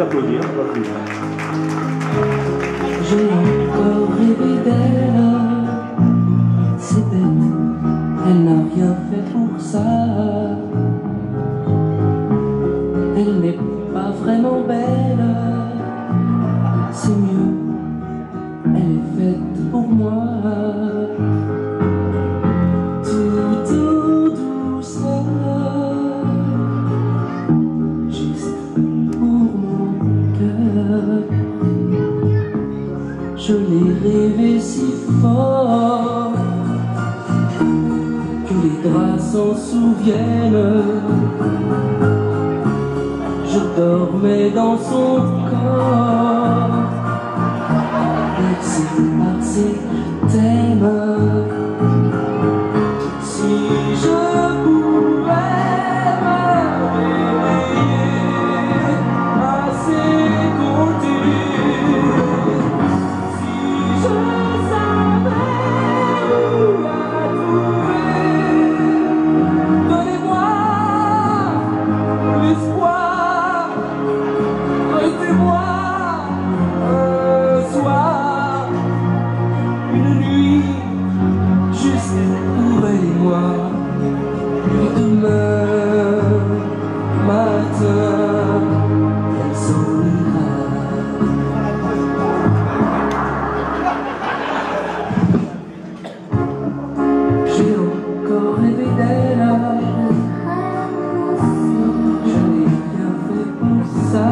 applaudir, on va applaudir. J'ai encore rêvé d'elle, c'est bête, elle n'a rien fait pour ça. Elle n'est pas vraiment belle, c'est mieux, elle est faite pour moi. Tout en douceur, juste pour mon cœur. Je l'ai rêvé si fort que les draps s'en souviennent. Je dormais dans son corps. Merci, merci, t'aime. Si je pouvais me réveiller à ses côtés, si je savais où la trouver, donnez-moi l'espoir. Restez-moi un soir, une nuit, juste pour elle et moi. Et demain matin, elle s'en ira. J'ai encore rêvé d'elle, je n'ai rien fait pour ça.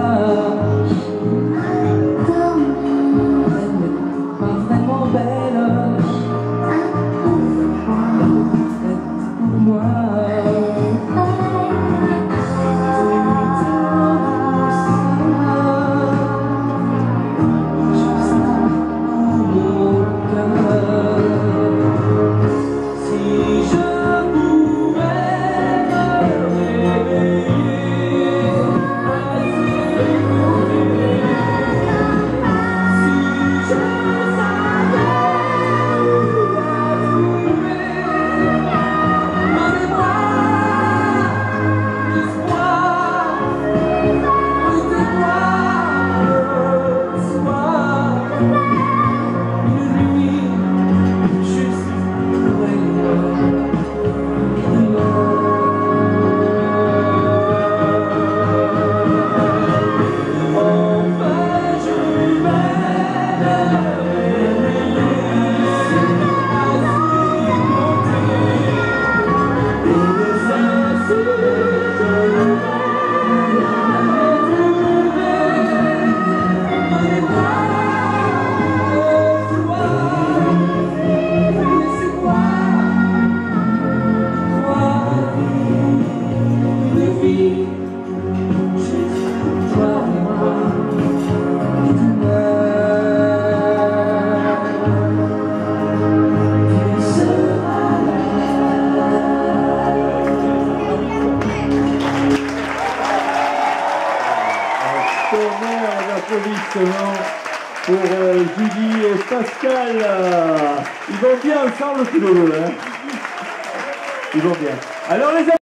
Pour Judy et Pascal. Ils vont bien ensemble tous les deux, hein. Ils vont bien. Alors les amis.